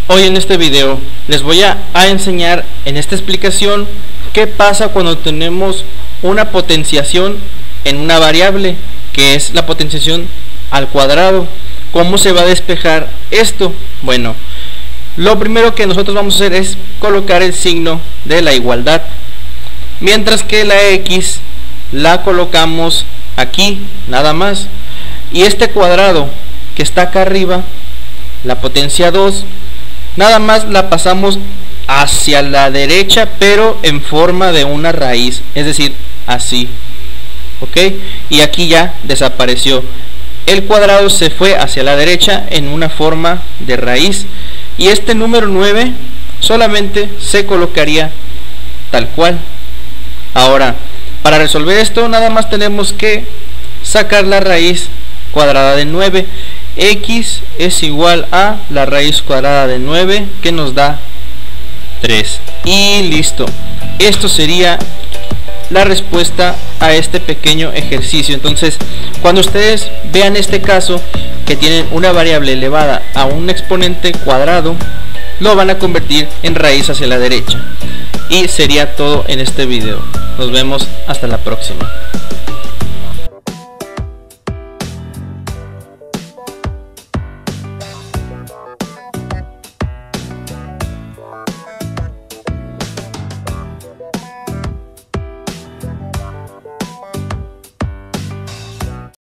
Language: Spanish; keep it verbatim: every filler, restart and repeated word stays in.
Hoy en este video les voy a, a enseñar en esta explicación qué pasa cuando tenemos una potenciación en una variable, que es la potenciación al cuadrado. ¿Cómo se va a despejar esto? Bueno, lo primero que nosotros vamos a hacer es colocar el signo de la igualdad, mientras que la x la colocamos aquí nada más, y este cuadrado que está acá arriba, la potencia dos, nada más la pasamos hacia la derecha, pero en forma de una raíz, es decir, así, ok, y aquí ya desapareció. El cuadrado se fue hacia la derecha en una forma de raíz, y este número nueve solamente se colocaría tal cual. Ahora, para resolver esto nada más tenemos que sacar la raíz cuadrada de nueve. X es igual a la raíz cuadrada de nueve, que nos da tres, y listo. Esto sería la respuesta a este pequeño ejercicio. Entonces, cuando ustedes vean este caso que tienen una variable elevada a un exponente cuadrado, lo van a convertir en raíz hacia la derecha. Y sería todo en este video. Nos vemos hasta la próxima.